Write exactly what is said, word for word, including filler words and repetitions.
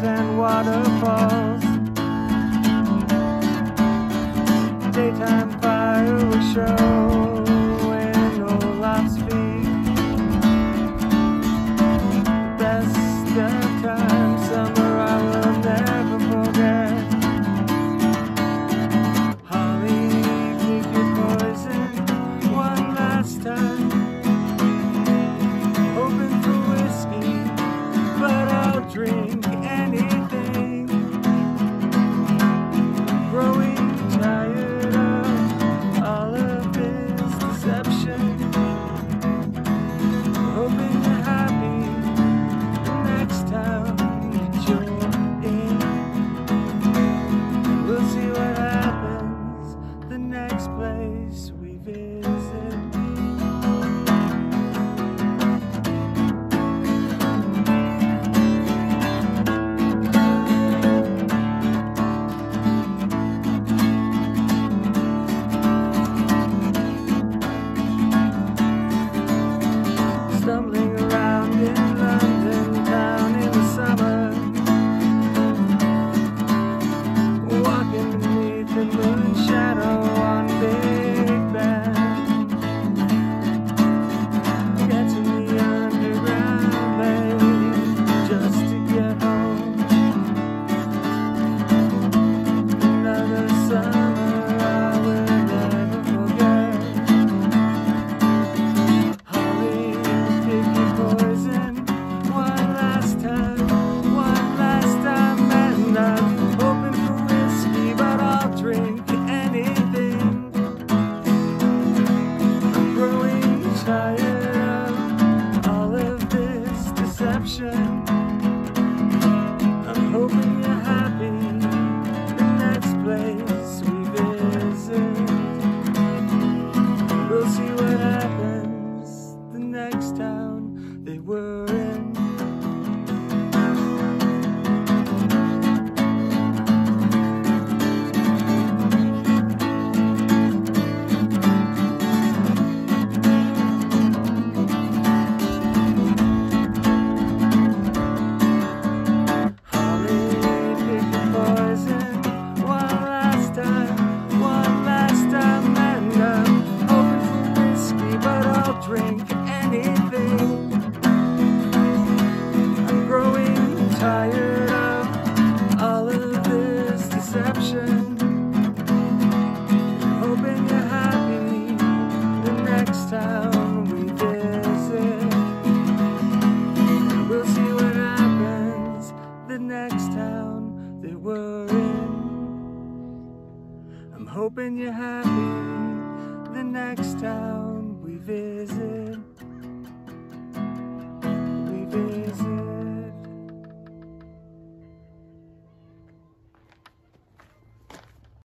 and waterfalls. Daytime fireworks show in Olaf's feet. The best of times, summer I will never forget. Holly, pick your poison one last time. Hoping for whiskey, but I'll drink anything. Growing tired of all of this deception. Hoping you're happy the next time that you're in. We'll see what happens the next place we visit. Stumbling around in London town in the summer, walking beneath the moon shadow on Big Ben. Get to the underground lane just to get home. Another summer I will never forget. Holly, pick your poison one last time, one last time, and I'm hoping for whiskey, but I'll drink anything. I'm growing tired of all of this deception. I'm hoping you're happy the next place we visit. We'll see what happens the next town they were in. Holly, pick your poison one last time, one last time, and I'm hoping for whiskey, but I'll drink anything. I'm growing tired of all of this deception. Hoping you're happy the next town we visit. We'll see what happens the next town they were in. I'm hoping you're happy the next town we visit. We visit.